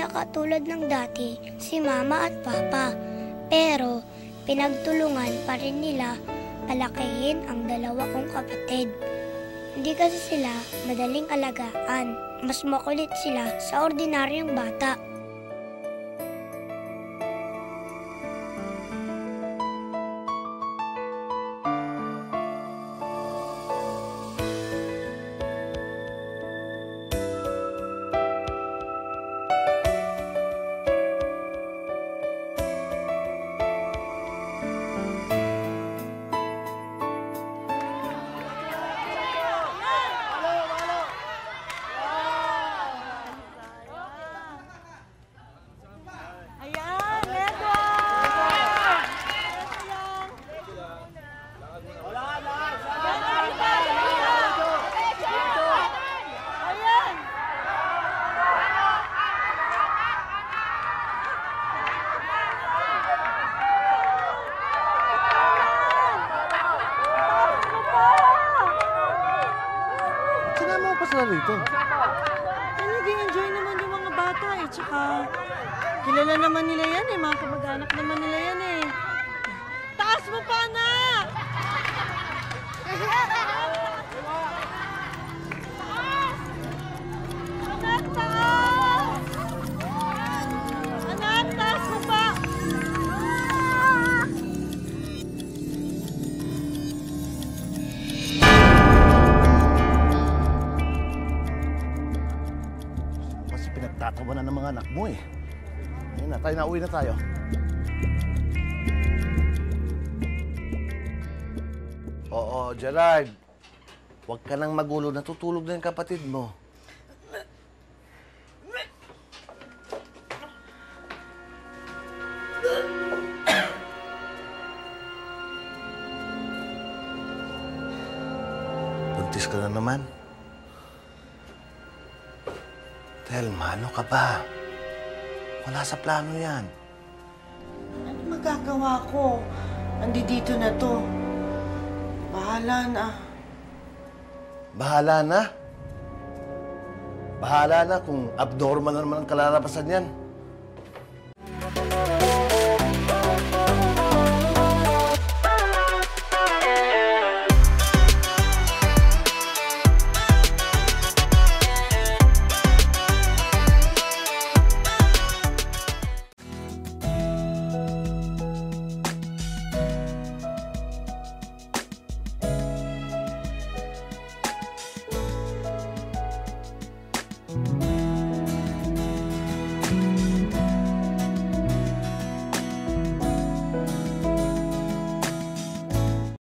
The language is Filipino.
sila katulad ng dati, si Mama at Papa. Pero pinagtulungan pa rin nila palakihin ang dalawa kong kapatid. Hindi kasi sila madaling alagaan. Mas makulit sila sa ordinaryong bata. Rito. Nag-enjoy naman yung mga bata eh. Tsaka, kilala naman nila yan eh. Mga kamag-anak naman nila yan eh. Taas mo pa, anak! Anak, taas! Anak, taas mo pa! Pinagtatawanan ng mga anak mo eh. Ayun na, nauwi na tayo. Oo, Gerard. Huwag ka nang magulo. Natutulog na yung kapatid mo. Buntis ka na naman. Telma, ano ka ba? Wala sa plano yan. Ano magagawa ko? Andito na to. Bahala na. Bahala na? Bahala na kung abnormal na naman ang kalalabasan yan.